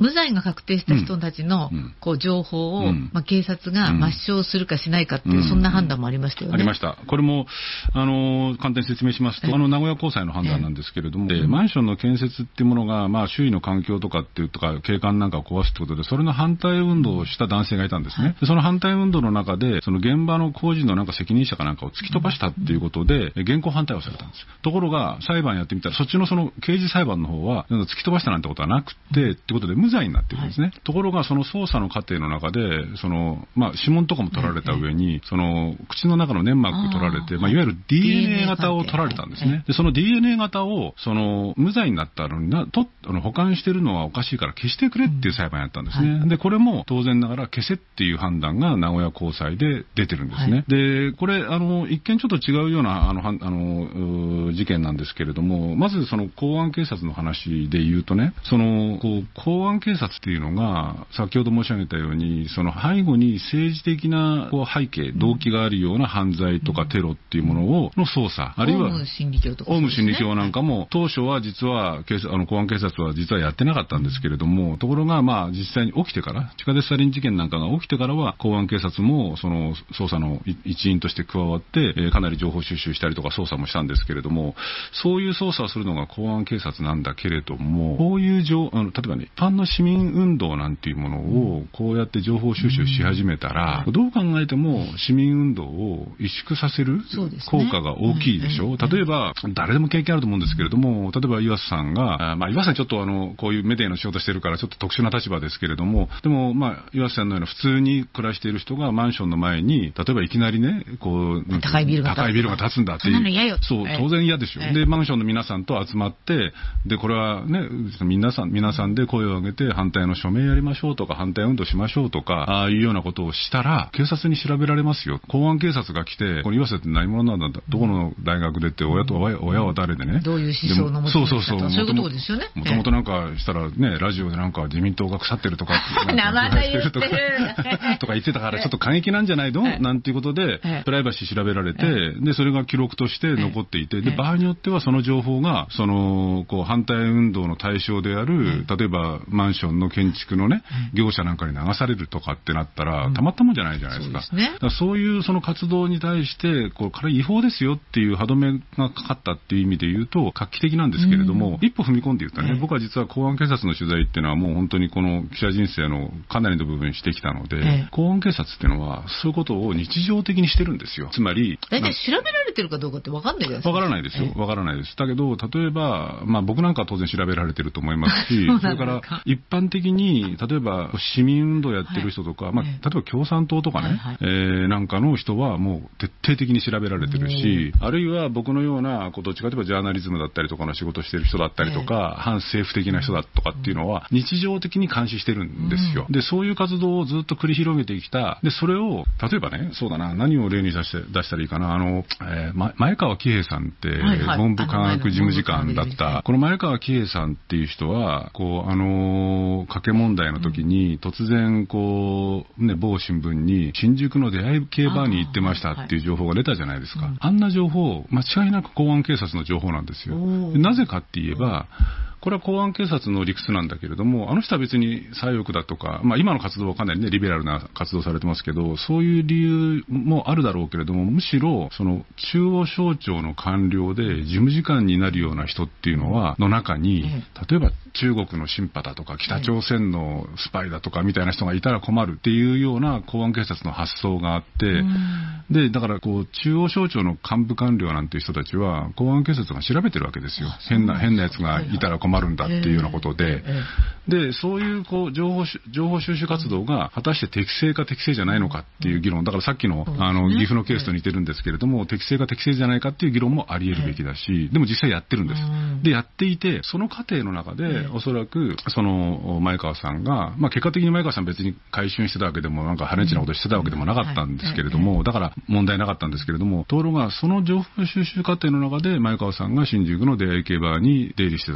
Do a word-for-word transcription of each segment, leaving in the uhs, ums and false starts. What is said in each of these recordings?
無罪が確定した人たちの、 うん、 こう情報を、 うんまあ、警察が抹消するかしないかっていう、うん、そんな判断もありましたよね。 ありました。これもあの簡単に説明しますと、あの名古屋高裁の判断なんですけれども、でマンションの建設っていうものが、まあ、周囲の環境とかっていうとか景観なんかを壊すってことで、それの反対運動をした男性がいたんですね。はい、でその反対運動の中で、その現場の工事のなんか責任者かなんかを突き飛ばしたっていうことで、うん、現行犯逮捕されたんです。ところが裁判やってみたら、そっちのその刑事裁判の方は突き飛ばしたなんてことはなくて、うん、ってことで無罪になってるんですね。はい、ところがその捜査の過程の中で、そのまあ指紋とかも取られた上に、その口の中の粘膜取られて、まあ、いわゆる ディーエヌエー 型を取られたんですね。でその ディーエヌエー 型をその無罪になったのになとあの保管してるのはおかしいから消してくれっていう裁判やったんですね。はい、でこれも当然ながら消せっていう判断が名古屋高裁で出てるんですね。はい、でこれあの一見ちょっと違うようなあのあの事件なんですけれども、まずその公安警察の話で言うとね、そのこう公安警察っていうのが先ほど申し上げたように、その背後に政治的なこう背景動機があるような犯罪とかテロっていうものをの捜査、あるいはオウム真理教とか、 オウム真理教なんかも当初は実は警察あの公安警察は実はやってなかったんですけれども、ところがまあ実際に起きてから地下鉄サリン事件なんかが起きてからは公安警察もその捜査の一員として加わって、えー、かなり情報収集したりとか捜査もしたんですけれども、そういう捜査をするのが公安警察なんだけれども、こういう情あの例えばね、一般の市民運動なんていうものをこうやって情報収集し始めたら、うん、どう考えても市民運動を萎縮させる効果が大きいでしょ。う、ね、例えば誰でも経験あると思うんですけれども、例えば岩瀬さんが、まあ、岩瀬さんちょっとあのこういうメディアの仕事してるからちょっと特殊な立場ですけれども、でもまあ岩瀬さんのような普通に暮らしている人がマンションの前に例えばいきなりねこう高いビルが高いビルが建つんだっていう、そんなの嫌よ。そう当然嫌でしょ。でマンションの皆さんと集まって、でこれはね皆さん皆さんで声を上げて反対の署名やりましょうとか反対運動しましょうとか、ああいうようなことをしたら警察に調べられますよ。公安警察が来て、これ岩瀬って何者なんだ、どこの大学出て親と親は誰でね、 どういう思想の持ち主だとか、そういうことですよね。 もともとなんかしたらねラジオでなんか自民党が腐ってるとか名前言ってるとか言ってたからちょっと過激なんじゃないのなんていうことでプライバシー調べられて、でそれが記録として残っていて、で場合によってはその情報がそのこう反対運動の対象である例えばマンションの建築のね業者なんかに流されるとかってなったらたまったもんじゃないじゃないですか。そうですね。だからそういうその活動に対してこれ違法ですよっていう歯止めがかかったっていう意味で言うと画期的なんですけれども、一歩踏み込んで言ったらね、僕は実は公安警察の取材っていうのはもう本当にこの記者人生のかなりの部分してきたので、公安警察っていうのはそういうことを日常的にしてるんですよ。つまり大体調べられてるかどうかって分かんないじゃないですか。 分からないですよ。分からないです。だけど例えば、まあ、僕なんかは当然調べられてると思いますしそれから一般的に例えば市民運動やってる人とか、はいまあ、例えば共産党とかね、はいはいえー、なんかの人はもう徹底的に調べられてるし、あるいは僕のようなどっちかといえばジャーナリズムだったりとかの仕事してる人だったりとか、えー、反政府的な人だとかっていうのは日常的に監視してるんですよ。でそういう活動をずっと繰り広げてきた。でそれを例えばね、そうだな、何を例に出して出したらいいかな、あの、えーま、前川喜平さんって、はいはい、文部科学事務次官だった、この前川喜平さんっていう人はこうあの賭け問題の時に突然こう、ね、某新聞に新宿の出会い系バーに行ってましたっていう情報が出たじゃないですか。 あ,、はい、あんな情報間違いなく公安警察の情報なんですよ。なぜかって言えばこれは公安警察の理屈なんだけれども、あの人は別に左翼だとか、まあ、今の活動はかなり、ね、リベラルな活動されてますけど、そういう理由もあるだろうけれども、むしろその中央省庁の官僚で事務次官になるような人っていうのはの中に、例えば中国のシンパだとか北朝鮮のスパイだとかみたいな人がいたら困るっていうような公安警察の発想があって、でだからこう中央省庁の幹部官僚なんていう人たちは公安警察が調べてるわけですよ。変な変なやつがいたら困るんだっていうようなことで、でそういうこう情報情報収集活動が果たして適正か適正じゃないのかっていう議論だから、さっきのあの岐阜のケースと似てるんですけれども、適正か適正じゃないかっていう議論もあり得るべきだし、でも実際やってるんです。でやっていて、その過程の中でおそらくその前川さんが、まあ、結果的に前川さん別に回収してたわけでもなんか破熱なことしてたわけでもなかったんですけれども、だから問題なかったんですけれども、ところがその情報収集過程の中で前川さんが新宿の出会い系バーに出入りしてたっていうこと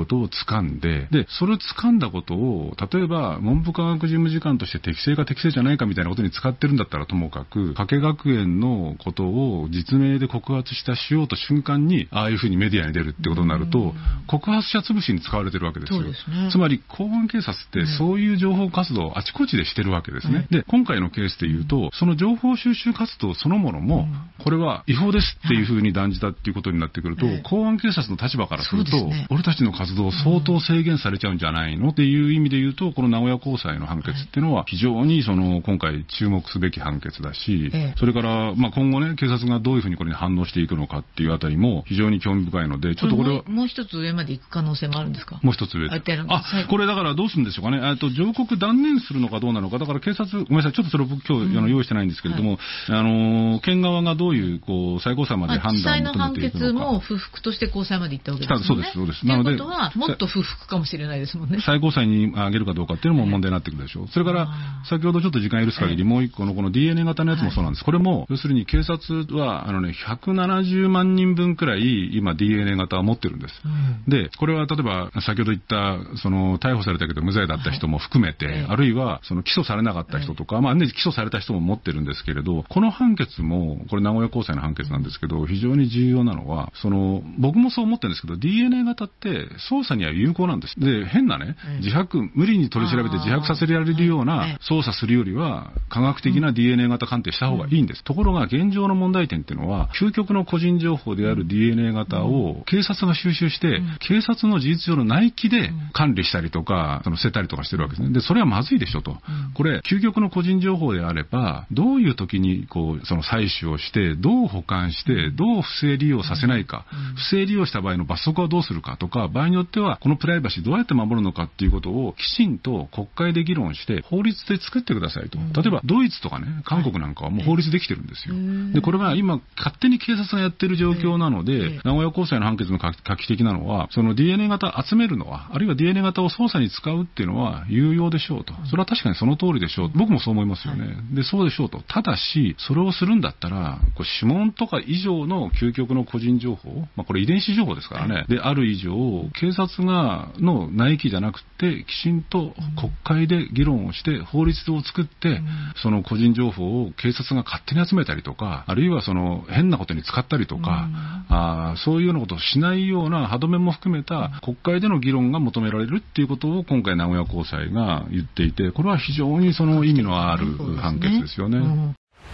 ことを掴んで、で、それを掴んだことを、例えば文部科学事務次官として適正か適正じゃないかみたいなことに使ってるんだったらともかく、加計学園のことを実名で告発したしようと瞬間に、ああいうふうにメディアに出るってことになると、告発者潰しに使われてるわけですよ。 そうですね。 つまり公安警察ってそういう情報活動をあちこちでしてるわけですね。で、今回のケースで言うと、その情報収集活動そのものも、これは違法ですっていうふうに断じたっていうことになってくると、公安警察の立場からすると、ね、俺たちの活動相当制限されちゃうんじゃないのっていう意味で言うと、この名古屋高裁の判決っていうのは非常にその今回注目すべき判決だし、ええ、それからまあ今後ね、警察がどういうふうにこれに反応していくのかっていうあたりも非常に興味深いので、ちょっとこれはもう一つ上まで行く可能性もあるんですか？ もう一つ上で。あ、これだからどうするんでしょうかね。えっと上告断念するのかどうなのか、だから警察、ごめんなさい、ちょっとそれを僕今日、うん、用意してないんですけれども、はい、あの県側がどういうこう最高裁まで判断を求めていくのか。地裁の判決も不服として高裁まで行ったわけですよね。そうです、そうです。なので、ということはもっと不服かもしれないですもんね。最高裁に上げるかどうかっていうのも問題になってくるでしょう。それから先ほどちょっと時間許す限りもう一個のこの ディーエヌエー 型のやつもそうなんです。これも要するに警察はあのねひゃくななじゅうまんにんぶんくらい今 ディーエヌエー 型は持ってるんです。うん、でこれは例えば先ほど言ったその逮捕されたけど無罪だった人も含めて、はい、あるいはその起訴されなかった人とか、はい、まあね起訴された人も持ってるんですけれど、この判決もこれ名古屋高裁の判決なんですけど、非常に重要なのはその僕もそう思ってるんですけど ディーエヌエー 型って捜査には有効なんです。で変なね、うん、自白無理に取り調べて自白させられるような捜査するよりは科学的な ディーエヌエー 型鑑定した方がいいんです。うん、ところが現状の問題点っていうのは究極の個人情報である ディーエヌエー 型を警察が収集して、うん、警察の事実上の内規で管理したりとかその捨てたりとかしてるわけですね。でそれはまずいでしょと。うん、これ究極の個人情報であればどういう時にこうその採取をしてどう保管してどう不正利用させないか、うん、不正利用した場合の罰則はどうするかとか、場合によってはこのプライバシーどうやって守るのかっていうことをきちんと国会で議論して法律で作ってくださいと。例えばドイツとかね韓国なんかはもう法律できてるんですよ。でこれが今勝手に警察がやってる状況なので、名古屋高裁の判決の画期的なのはその ディーエヌエー 型集めるのはあるいは ディーエヌエー 型を捜査に使うっていうのは有用でしょうと。それは確かにその通りでしょう。僕もそう思いますよね。でそうでしょうと。ただしそれをするんだったらこう指紋とか以上の究極の個人情報、まあ、これ遺伝子情報ですからね、である以上警察がの内規じゃなくてきちんと国会で議論をして法律を作って、うん、その個人情報を警察が勝手に集めたりとか、あるいはその変なことに使ったりとか、うん、あそういうようなことをしないような歯止めも含めた国会での議論が求められるっていうことを今回名古屋高裁が言っていて、これは非常にその意味のある判決ですよね。うん、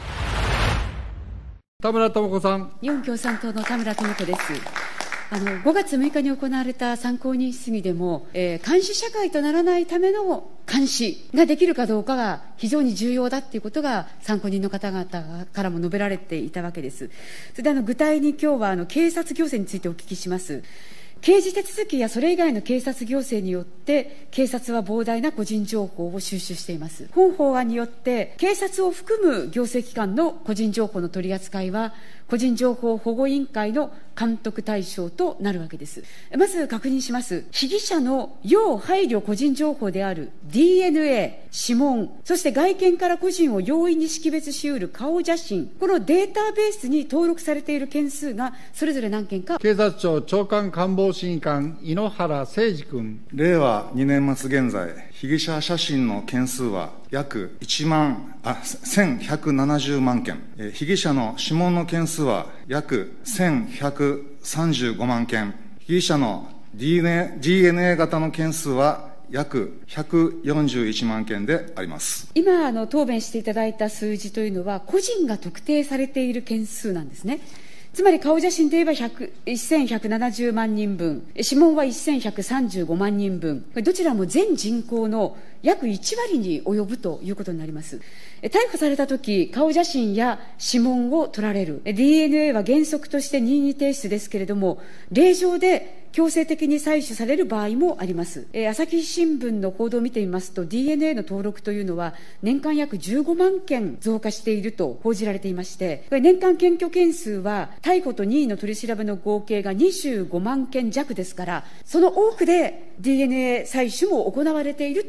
田村智子さん。 日本共産党の田村智子です。あのごがつむいかに行われた参考人質疑でも、えー、監視社会とならないための監視ができるかどうかが非常に重要だということが参考人の方々からも述べられていたわけです。それであの具体に今日はあの警察行政についてお聞きします。刑事手続きやそれ以外の警察行政によって警察は膨大な個人情報を収集しています。本法案によって警察を含む行政機関の個人情報の取り扱いは個人情報保護委員会の監督対象となるわけです。まず確認します。被疑者の要配慮個人情報である ディーエヌエー、指紋、そして外見から個人を容易に識別し得る顔写真、このデータベースに登録されている件数がそれぞれ何件か。 警察庁長官官房審議官、井ノ原誠二君。 令和にねん末現在、被疑者写真の件数は約いちまん、あ、せんひゃくななじゅうまんけん、えー、被疑者の指紋の件数は約せんひゃくさんじゅうごまんけん、被疑者の ディーエヌエー 型の件数は約ひゃくよんじゅういちまんけんであります。 今あの答弁していただいた数字というのは個人が特定されている件数なんですね。つまり顔写真で言えばせんひゃくななじゅうまんにんぶん、指紋はせんひゃくさんじゅうごまんにんぶん、どちらも全人口の約いちわりに及ぶということになります。逮捕されたとき、顔写真や指紋を取られる。ディーエヌエー は原則として任意提出ですけれども、令状で強制的に採取される場合もあります。えー、朝日新聞の報道を見てみますと ディーエヌエー の登録というのは年間約じゅうごまんけん増加していると報じられていまして、これ年間検挙件数は逮捕と任意の取り調べの合計がにじゅうごまんけんじゃくですから、その多くで ディーエヌエー 採取も行われているということ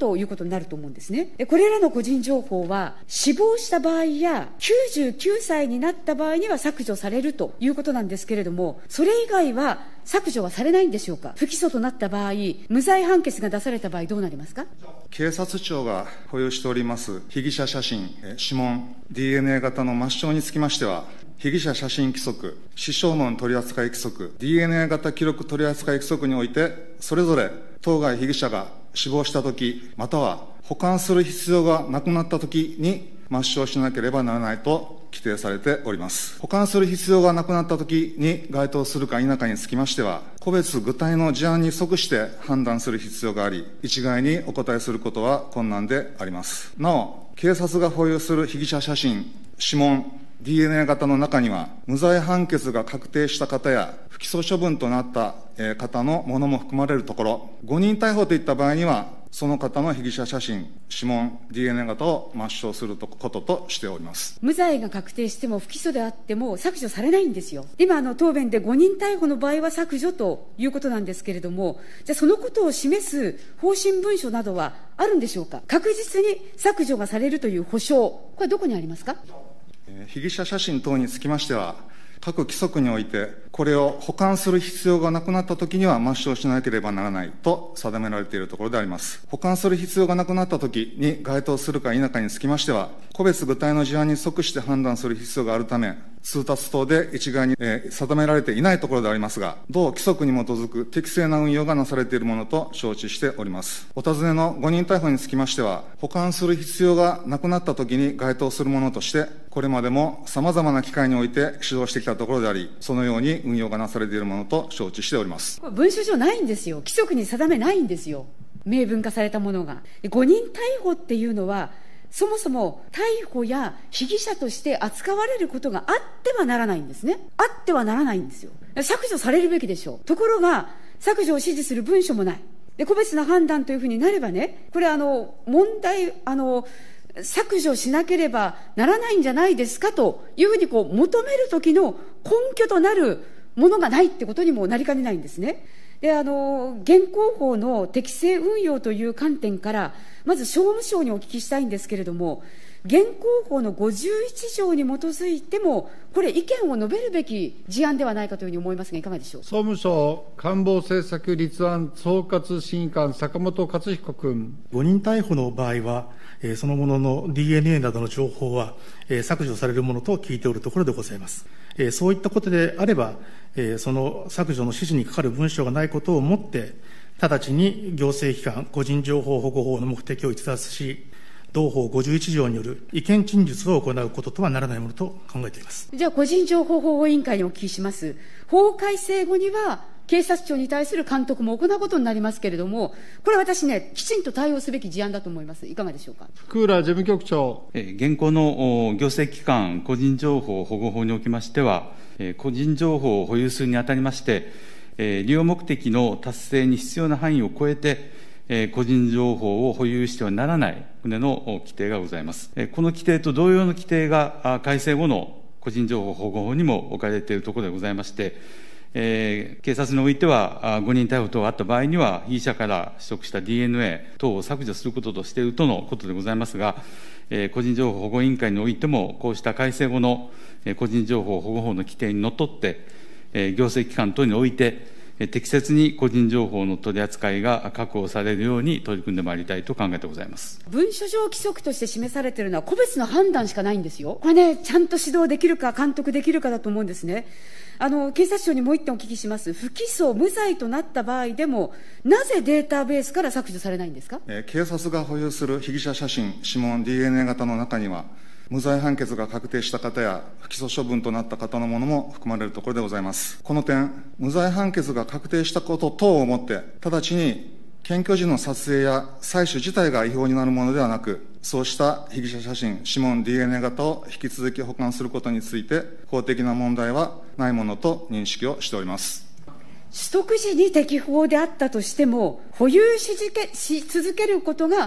になると思うんですね。でこれらの個人情報は死亡した場合やきゅうじゅうきゅうさいになった場合には削除されるということなんですけれども、それ以外は削除はされないんでしょうか。不起訴となった場合、無罪判決が出された場合どうなりますか。 警察庁が保有しております被疑者写真、指紋、ディーエヌエー 型の抹消につきましては、被疑者写真規則、死傷問取扱規則、ディーエヌエー 型記録取扱規則において、それぞれ当該被疑者が死亡したとき、または保管する必要がなくなったときに抹消しなければならないと規定されております。保管する必要がなくなったときに該当するか否かにつきましては、個別具体の事案に即して判断する必要があり、一概にお答えすることは困難であります。なお、警察が保有する被疑者写真、指紋、ディーエヌエー 型の中には、無罪判決が確定した方や、不起訴処分となった方のものも含まれるところ、誤認逮捕といった場合には、その方の被疑者写真、指紋、ディーエヌエー 型を抹消することとしております。 無罪が確定しても不起訴であっても削除されないんですよ。今、あの答弁で誤認逮捕の場合は削除ということなんですけれども、じゃあそのことを示す方針文書などはあるんでしょうか。確実に削除がされるという保証、これはどこにありますか。 被疑者写真等につきましては、各規則において、これを保管する必要がなくなったときには抹消しなければならないと定められているところであります。保管する必要がなくなったときに該当するか否かにつきましては、個別具体の事案に即して判断する必要があるため、通達等で一概に、えー、定められていないところでありますが、同規則に基づく適正な運用がなされているものと承知しております。お尋ねの誤認逮捕につきましては、保管する必要がなくなったときに該当するものとして、これまでも様々な機会において指導してきたところであり、そのように運用がなされているものと承知しております。 これ文書上ないんですよ。規則に定めないんですよ。明文化されたものが。誤認逮捕っていうのは、そもそも逮捕や被疑者として扱われることがあってはならないんですね。あってはならないんですよ。削除されるべきでしょう。ところが、削除を指示する文書もない。で、個別な判断というふうになればね、これあの、問題、あの、削除しなければならないんじゃないですかというふうにこう求めるときの根拠となるものがないってことにもなりかねないんですね。で、あの、現行法の適正運用という観点から、まず商務省にお聞きしたいんですけれども、現行法のごじゅういち条に基づいても、これ、意見を述べるべき事案ではないかというふうに思いますが、いかがでしょう。 総務省官房政策立案総括審議官、坂本勝彦君。 誤認逮捕の場合は、えー、そのものの ディーエヌエー などの情報は、えー、削除されるものと聞いておるところでございます。えー、そういったことであれば、えー、その削除の指示にかかる文書がないことをもって、直ちに行政機関、個人情報保護法の目的を逸脱し、同法ごじゅういち条による意見陳述を行うこととはならないものと考えています。 じゃあ、個人情報保護委員会にお聞きします。法改正後には、警察庁に対する監督も行うことになりますけれども、これ私ね、きちんと対応すべき事案だと思います。いかがでしょうか。 福浦事務局長。 え現行の行政機関個人情報保護法におきましては、え個人情報を保有するにあたりまして、え利用目的の達成に必要な範囲を超えて、え個人情報を保有してはならない旨の規定がございます。えこの規定と同様の規定が改正後の個人情報保護法にも置かれているところでございまして、えー、警察においては、誤認逮捕等があった場合には、被疑者から取得した ディーエヌエー 等を削除することとしているとのことでございますが、えー、個人情報保護委員会においても、こうした改正後の、えー、個人情報保護法の規定にのっとって、えー、行政機関等において、えー、適切に個人情報の取り扱いが確保されるように取り組んでまいりたいと考えてございます。 文書上規則として示されているのは、個別の判断しかないんですよ。これね、ちゃんと指導できるか、監督できるかだと思うんですね。あの、警察庁にもう一点お聞きします。不起訴、無罪となった場合でも、なぜデータベースから削除されないんですか。 えー、警察が保有する被疑者写真、指紋、ディーエヌエー 型の中には、無罪判決が確定した方や不起訴処分となった方のものも含まれるところでございます。この点、無罪判決が確定したこと等をもって、直ちに検挙時の撮影や採取自体が違法になるものではなく、そうした被疑者写真、指紋、ディーエヌエー 型を引き続き保管することについて、法的な問題はないものと認識をしております。 取得時に適法であったとしても、保有し続け、し続けることが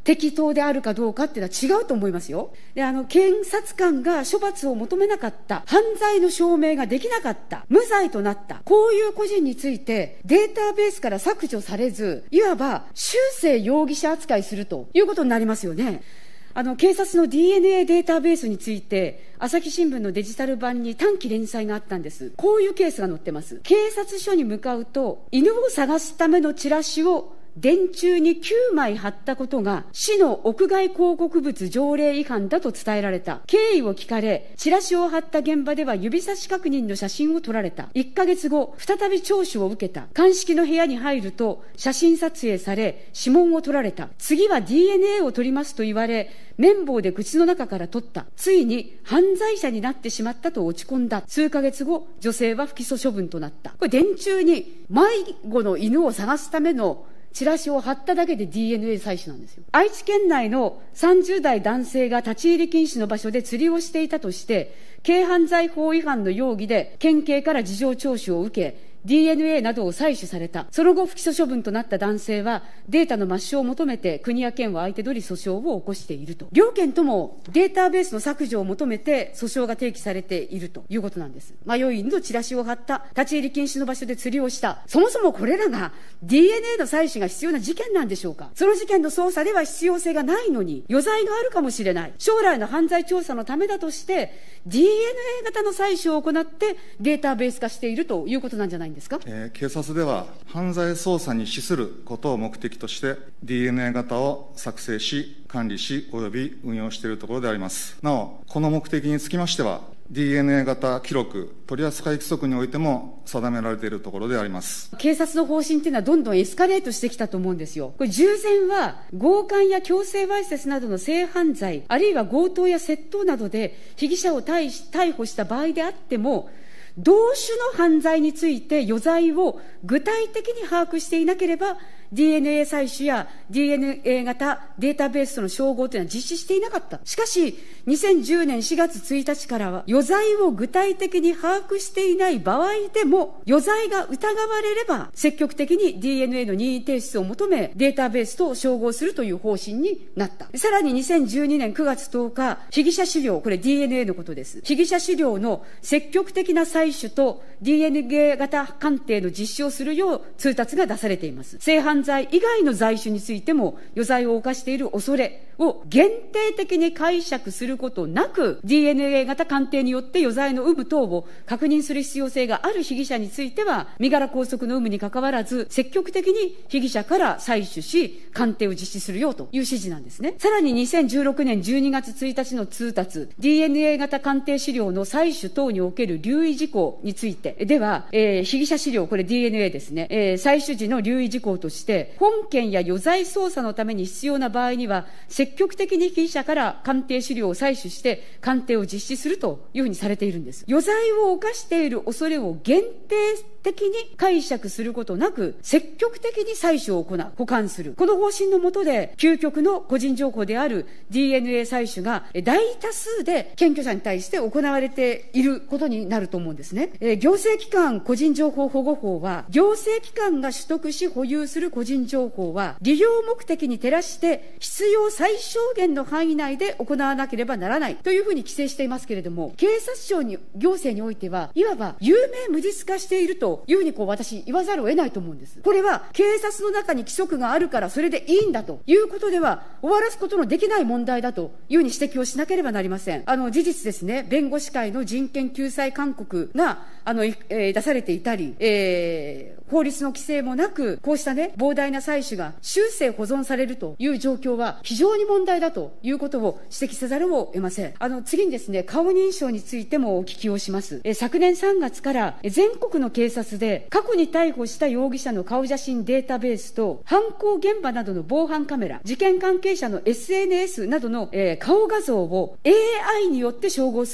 適当であるかどうかっていうのは違うと思いますよ。で、あの、検察官が処罰を求めなかった、犯罪の証明ができなかった、無罪となった、こういう個人についてデータベースから削除されず、いわば修正容疑者扱いするということになりますよね。あの、警察の ディーエヌエー データベースについて、朝日新聞のデジタル版に短期連載があったんです。こういうケースが載ってます。警察署に向かうと、犬を探すためのチラシを電柱にきゅうまい貼ったことが市の屋外広告物条例違反だと伝えられた。経緯を聞かれ、チラシを貼った現場では指差し確認の写真を撮られた。いっかげつご、再び聴取を受けた。鑑識の部屋に入ると写真撮影され、指紋を取られた。次は ディーエヌエー を取りますと言われ、綿棒で口の中から取った。ついに犯罪者になってしまったと落ち込んだ。数ヶ月後、女性は不起訴処分となった。これ電柱に迷子の犬を探すためのチラシを貼っただけで ディーエヌエー 採取なんですよ。愛知県内のさんじゅう代男性が立ち入り禁止の場所で釣りをしていたとして、軽犯罪法違反の容疑で県警から事情聴取を受け、ディーエヌエー などを採取された。その後不起訴処分となった男性はデータの抹消を求めて国や県を相手取り訴訟を起こしていると。両県ともデータベースの削除を求めて訴訟が提起されているということなんです。迷い犬のチラシを貼った、立ち入り禁止の場所で釣りをした。そもそもこれらが ディーエヌエー の採取が必要な事件なんでしょうか。その事件の捜査では必要性がないのに余罪があるかもしれない。将来の犯罪調査のためだとして ディーエヌエー 型の採取を行ってデータベース化しているということなんじゃないんですか。 えー、警察では犯罪捜査に資することを目的として ディーエヌエー 型を作成し管理しおよび運用しているところであります。なおこの目的につきましては ディーエヌエー 型記録取扱規則においても定められているところであります。 警察の方針というのはどんどんエスカレートしてきたと思うんですよ。これ従前は強姦や強制わいせつなどの性犯罪、あるいは強盗や窃盗などで被疑者を逮捕した場合であっても、同種の犯罪について余罪を具体的に把握していなければ ディーエヌエー 採取や ディーエヌエー 型データベースとの照合というのは実施していなかった。しかしにせんじゅうねんしがつついたちからは余罪を具体的に把握していない場合でも余罪が疑われれば積極的に ディーエヌエー の任意提出を求めデータベースと照合するという方針になった。さらににせんじゅうにねんくがつとおか被疑者資料、これ ディーエヌエー のことです。被疑者資料の積極的な採取と ディーエヌエー 型鑑定の実施をするよう通達が出されています。性犯罪以外の罪種についても余罪を犯している恐れを限定的に解釈することなく ディーエヌエー 型鑑定によって余罪の有無等を確認する必要性がある被疑者については身柄拘束の有無にかかわらず積極的に被疑者から採取し鑑定を実施するようという指示なんですね。さらににせんじゅうろくねんじゅうにがつついたちの通達 ディーエヌエー 型鑑定資料の採取等における留意事項についてでは、えー、被疑者資料これ ディーエヌエー ですね、えー、採取時の留意事項として本件や余罪捜査のために必要な場合には積極的に被疑者から鑑定資料を採取して鑑定を実施するというふうにされているんです。余罪を犯している恐れを限定的に解釈することなく積極的に採取を行う、保管する、この方針の下で究極の個人情報である ディーエヌエー 採取が大多数で検挙者に対して行われていることになると思うんですね。えー、行政機関個人情報保護法は行政機関が取得し保有する個人情報は利用目的に照らして必要最小限の範囲内で行わなければならないというふうに規定していますけれども、警察庁に行政においてはいわば有名無実化しているというふうにこう私言わざるを得ないと思うんです。これは警察の中に規則があるからそれでいいんだということでは終わらすことのできない問題だというふうに指摘をしなければなりません。あの事実ですね、弁護士会の人権救済勧告があの、えー、出されていたり、えー、法律の規制もなくこうしたね膨大な採取が終生保存されるという状況は非常に問題だということを指摘せざるを得ません。あの次にですね、顔認証についてもお聞きをします。え昨年さんがつから全国の警察で過去に逮捕した容疑者の顔写真データベースと犯行現場などの防犯カメラ、事件関係者の エスエヌエス などの、えー、顔画像を エーアイ によって照合する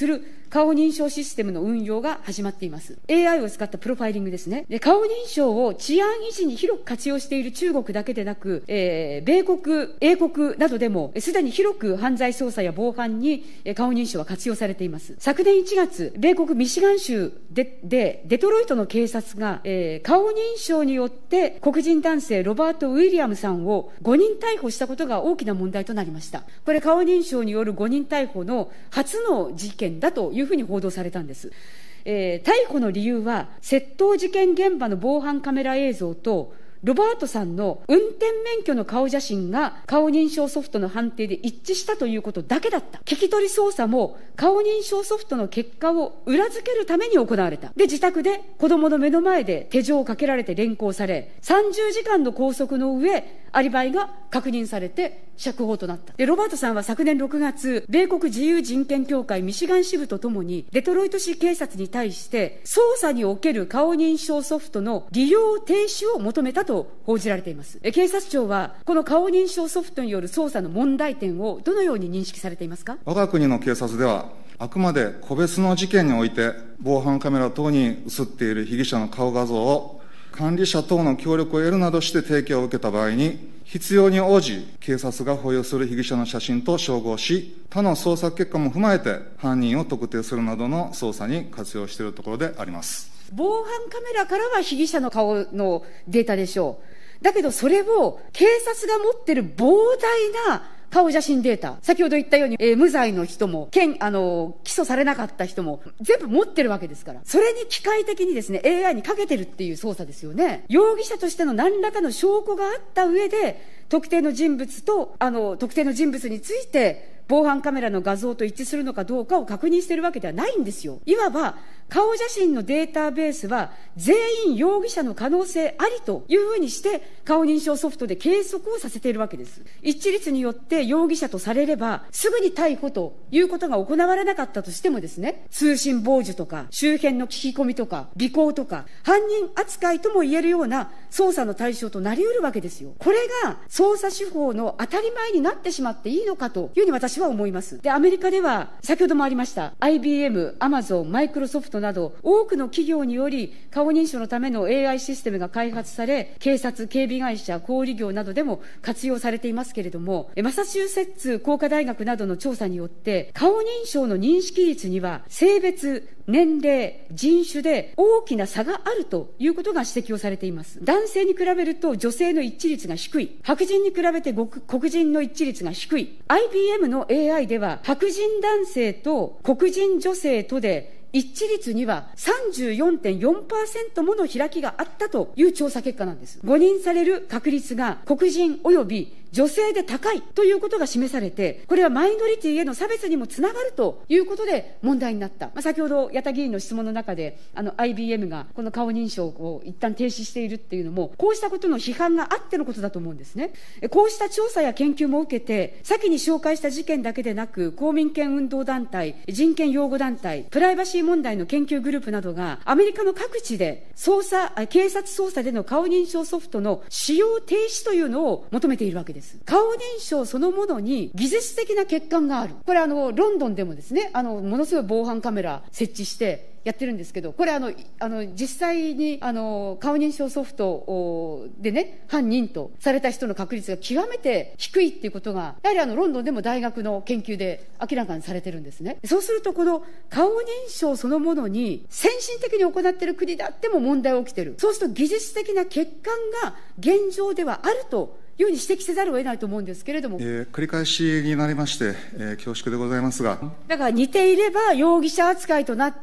顔認証システムの運用が始まっています。エーアイ を使ったプロファイリングですね。で、顔認証を治安維持に広く活用している中国だけでなく、えー、米国、英国などでも、すでに広く犯罪捜査や防犯に顔認証は活用されています。昨年いちがつ、米国ミシガン州で、でデトロイトの警察が、えー、顔認証によって黒人男性ロバート・ウィリアムさんをごにん逮捕したことが大きな問題となりました。これ、顔認証によるごにん逮捕の初の事件だというふうに報道されたんです。えー、逮捕の理由は、窃盗事件現場の防犯カメラ映像と、ロバートさんの運転免許の顔写真が顔認証ソフトの判定で一致したということだけだった。聞き取り捜査も顔認証ソフトの結果を裏付けるために行われた。で、自宅で子供の目の前で手錠をかけられて連行され、さんじゅうじかんの拘束の上、アリバイが確認されて釈放となった。で、ロバートさんは昨年ろくがつ、米国自由人権協会ミシガン支部とともに、デトロイト市警察に対して、捜査における顔認証ソフトの利用停止を求めたと報じられています。警察庁は、この顔認証ソフトによる捜査の問題点をどのように認識されていますか？ 我が国の警察では、あくまで個別の事件において、防犯カメラ等に映っている被疑者の顔画像を、管理者等の協力を得るなどして提供を受けた場合に、必要に応じ、警察が保有する被疑者の写真と照合し、他の捜索結果も踏まえて、犯人を特定するなどの捜査に活用しているところであります。 防犯カメラからは被疑者の顔のデータでしょう。だけどそれを警察が持っている膨大な顔写真データ、先ほど言ったように、えー、無罪の人も、けん、あの、起訴されなかった人も、全部持ってるわけですから。それに機械的にですね、エーアイ にかけてるっていう捜査ですよね。容疑者としての何らかの証拠があった上で、特定の人物と、あの、特定の人物について、防犯カメラの画像と一致するのかどうかを確認しているわけではないんですよ。いわば、顔写真のデータベースは全員容疑者の可能性ありというふうにして顔認証ソフトで計測をさせているわけです。一致率によって容疑者とされればすぐに逮捕ということが行われなかったとしてもですね、通信傍受とか周辺の聞き込みとか尾行とか犯人扱いとも言えるような捜査の対象となり得るわけですよ。これが捜査手法の当たり前になってしまっていいのかというふうに私は思います。で、アメリカでは先ほどもありました アイビーエム、アマゾン、マイクロソフトなど多くの企業により顔認証のための エーアイ システムが開発され、警察、警備会社、小売業などでも活用されていますけれども、マサチューセッツ工科大学などの調査によって顔認証の認識率には性別、年齢、人種で大きな差があるということが指摘をされています。男性に比べると女性の一致率が低い、白人に比べて黒人の一致率が低い。 アイビーエム の エーアイ では白人男性と黒人女性とで一致率には さんじゅうよんてんよんパーセント もの開きがあったという調査結果なんです。誤認される確率が黒人及び女性で高いということが示されて、これはマイノリティへの差別にもつながるということで問題になった。まあ、先ほど矢田議員の質問の中で、あの アイビーエム がこの顔認証を一旦停止しているっていうのも、こうしたことの批判があってのことだと思うんですね。こうした調査や研究も受けて、先に紹介した事件だけでなく、公民権運動団体、人権擁護団体、プライバシー問題の研究グループなどが、アメリカの各地で捜査、警察捜査での顔認証ソフトの使用停止というのを求めているわけです。顔認証そのものに技術的な欠陥がある。これあのロンドンでもですね、あのものすごい防犯カメラ設置してやってるんですけど、これあのあの実際にあの顔認証ソフトでね、犯人とされた人の確率が極めて低いっていうことが、やはりあのロンドンでも大学の研究で明らかにされてるんですね。そうするとこの顔認証そのものに先進的に行っている国であっても問題が起きてる。そうすると技術的な欠陥が現状ではあるというふうに指摘せざるを得ないと思うんですけれども、 えー、繰り返しになりまして、えー、恐縮でございますが、 だから似ていれば容疑者扱いとなって、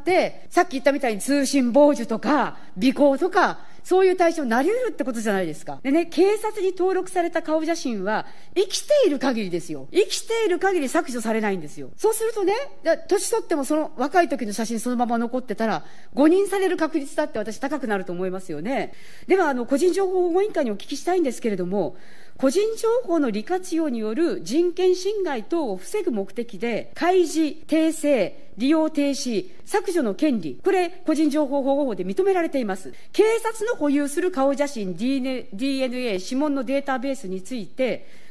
さっき言ったみたいに通信傍受とか尾行とかそういう対象になり得るってことじゃないですか。でね、警察に登録された顔写真は生きている限りですよ。生きている限り削除されないんですよ。そうするとね、年取ってもその若い時の写真そのまま残ってたら誤認される確率だって私高くなると思いますよね。ではあの個人情報保護委員会にお聞きしたいんですけれども、個人情報の利活用による人権侵害等を防ぐ目的で開示、訂正、利用停止、削除の権利、これ個人情報保護法で認められています。警察の保有する顔写真、ディーエヌエー、指紋のデータベースについて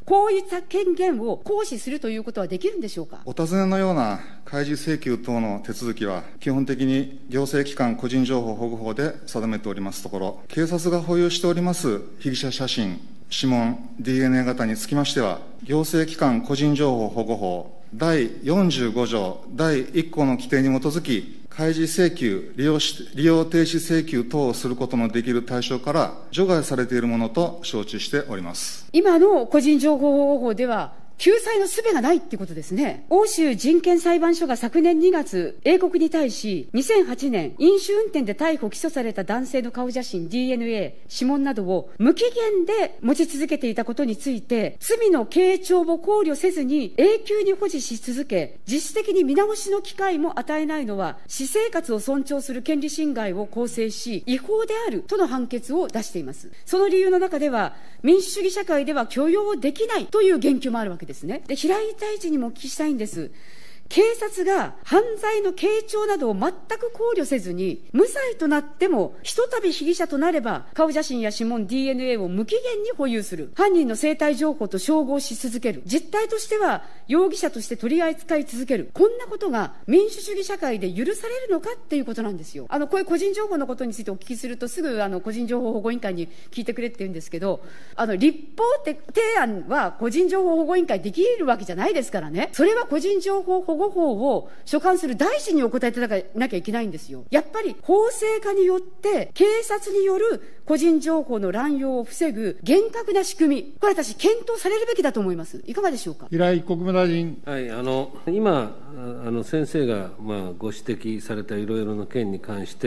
こういった権限を行使するということはできるんでしょうか。 お尋ねのような開示請求等の手続きは、基本的に行政機関個人情報保護法で定めておりますところ、警察が保有しております被疑者写真、指紋、ディーエヌエー 型につきましては、行政機関個人情報保護法だいよんじゅうご条だいいっ項の規定に基づき、開示請求、利用し、利用停止請求等をすることのできる対象から除外されているものと承知しております。 今の個人情報保護法では、救済の術がないってことですね。欧州人権裁判所が昨年にがつ、英国に対し、にせんはちねん、飲酒運転で逮捕・起訴された男性の顔写真、ディーエヌエー、指紋などを無期限で持ち続けていたことについて、罪の軽重を考慮せずに永久に保持し続け、実質的に見直しの機会も与えないのは、私生活を尊重する権利侵害を構成し、違法であるとの判決を出しています。その理由の中では、民主主義社会では許容できないという言及もあるわけですね。で、平井大臣にもお聞きしたいんです。警察が犯罪の軽重などを全く考慮せずに、無罪となっても、ひとたび被疑者となれば、顔写真や指紋、ディーエヌエー を無期限に保有する。犯人の生体情報と照合し続ける。実態としては、容疑者として取り扱い続ける。こんなことが民主主義社会で許されるのかっていうことなんですよ。あの、こういう個人情報のことについてお聞きすると、すぐ、あの、個人情報保護委員会に聞いてくれって言うんですけど、あの、立法提案は個人情報保護委員会できるわけじゃないですからね。それは個人情報保護法を所管する大臣にお答えいただかなきゃいけないんですよ。やっぱり法制化によって警察による個人情報の乱用を防ぐ厳格な仕組み、これ私検討されるべきだと思います。いかがでしょうか。 平井国務大臣。 はい、あの今あの先生がまあご指摘されたいろいろな件に関して、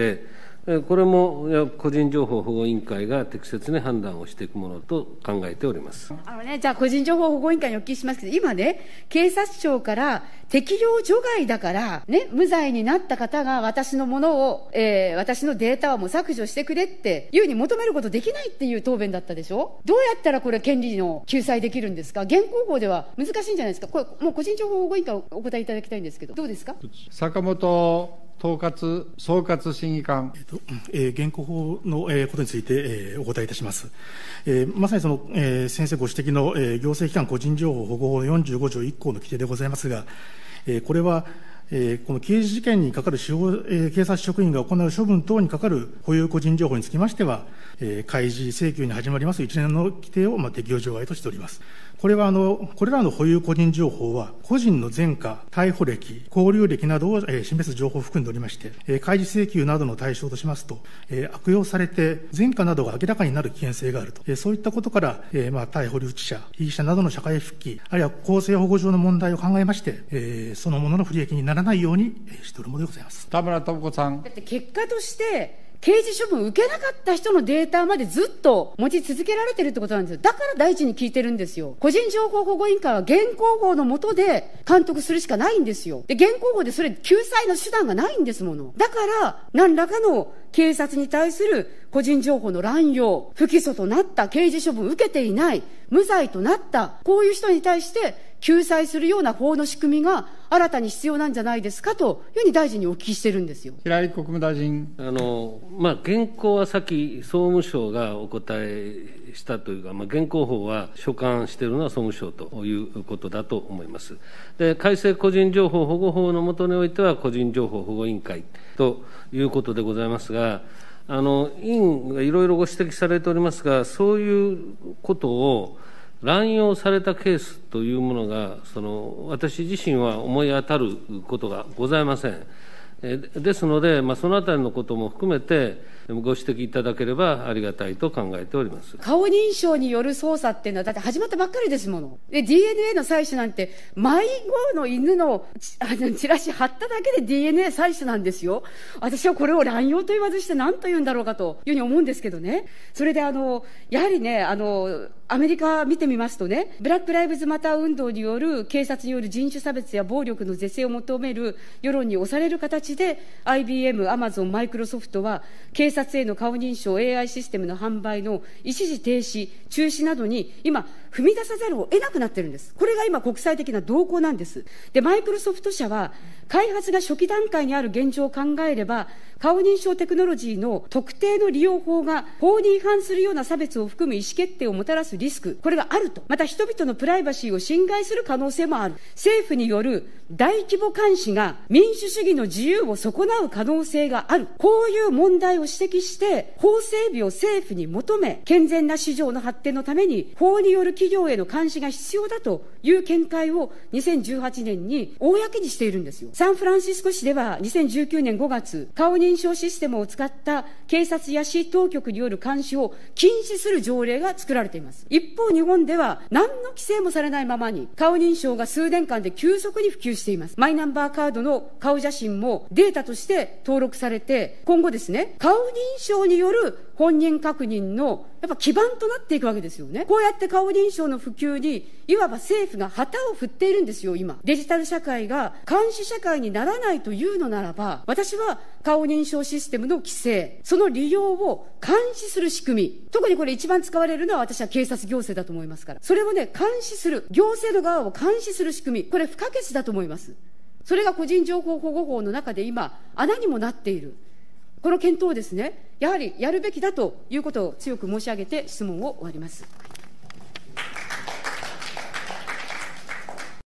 これも個人情報保護委員会が適切に判断をしていくものと考えております。 あのね、じゃあ個人情報保護委員会にお聞きしますけど、今ね、警察庁から適用除外だから、ね、無罪になった方が私のものを、えー、私のデータはもう削除してくれっていうふうに求めることできないっていう答弁だったでしょ。どうやったらこれ権利の救済できるんですか。現行法では難しいんじゃないですか。これもう個人情報保護委員会お答えいただきたいんですけど、どうですか。 坂本統括総括審議官、 えっとえー、現行法の、えー、ことについて、えー、お答えいたします。えー、まさにその、えー、先生ご指摘の、えー、行政機関個人情報保護法よんじゅうご条いっ項の規定でございますが、えー、これは、えー、この刑事事件にかかる司法、えー、警察職員が行う処分等にかかる保有個人情報につきましては、えー、開示請求に始まります一連の規定を、まあ、適用除外としております。これはあの、これらの保有個人情報は、個人の前科、逮捕歴、交留歴などを、えー、示す情報を含んでおりまして、えー、開示請求などの対象としますと、えー、悪用されて前科などが明らかになる危険性があると、えー、そういったことから、えーまあ、逮捕留置者、被疑者などの社会復帰、あるいは公正保護上の問題を考えまして、えー、そのものの不利益にならないようにしておるものでございます。 田村智子さん。 だって結果として、刑事処分を受けなかった人のデータまでずっと持ち続けられてるってことなんですよ。だから大臣に聞いてるんですよ。個人情報保護委員会は現行法の下で監督するしかないんですよ。で、現行法でそれ救済の手段がないんですもの。だから、何らかの警察に対する個人情報の乱用、不起訴となった刑事処分を受けていない、無罪となった、こういう人に対して救済するような法の仕組みが新たに必要なんじゃないですかというふうに大臣にお聞きしてるんですよ。 平井国務大臣。 あの、まあ、現行はさき総務省がお答えしたというか、まあ、現行法は所管しているのは総務省ということだと思います。で、改正個人情報保護法の下においては個人情報保護委員会ということでございますが、あの、委員がいろいろご指摘されておりますが、そういうことを乱用されたケースというものが、その私自身は思い当たることがございません。えですので、まあ、そのあたりのことも含めて、ご指摘いただければありがたいと考えております。 顔認証による捜査っていうのは、だって始まったばっかりですもの。で、ディーエヌエー の採取なんて、迷子の犬のあのチラシ貼っただけで ディーエヌエー 採取なんですよ。私はこれを乱用と言わずして何と言うんだろうかというふうに思うんですけどね。それであの、やはりね、あの、アメリカ見てみますとね、ブラックライブズマター運動による警察による人種差別や暴力の是正を求める世論に押される形で、アイビーエム、アマゾン、マイクロソフトは、警察への顔認証 エーアイ システムの販売の一時停止、中止などに、今、 踏み出さざるを得なくなってるんです。これが今国際的な動向なんです。で、マイクロソフト社は、開発が初期段階にある現状を考えれば、顔認証テクノロジーの特定の利用法が法に違反するような差別を含む意思決定をもたらすリスク、これがあると。また人々のプライバシーを侵害する可能性もある。政府による大規模監視が民主主義の自由を損なう可能性がある。こういう問題を指摘して、法整備を政府に求め、健全な市場の発展のために法による企業への監視が必要だという見解をにせんじゅうはちねんに公にしているんですよ。サンフランシスコ市ではにせんじゅうきゅうねんごがつ、顔認証システムを使った警察や市当局による監視を禁止する条例が作られています。一方、日本では何の規制もされないままに顔認証が数年間で急速に普及しています。マイナンバーカードの顔写真もデータとして登録されて、今後ですね、顔認証による本人確認のやっぱ基盤となっていくわけですよね。こうやって顔認証の普及にいわば政府が旗を振っているんですよ。今デジタル社会が監視社会にならないというのならば、私は顔認証システムの規制、その利用を監視する仕組み、特にこれ一番使われるのは私は警察行政だと思いますから、それをね、監視する、行政の側を監視する仕組み、これ不可欠だと思います。それが個人情報保護法の中で今穴にもなっている。この検討をですね、やはりやるべきだということを強く申し上げて質問を終わります。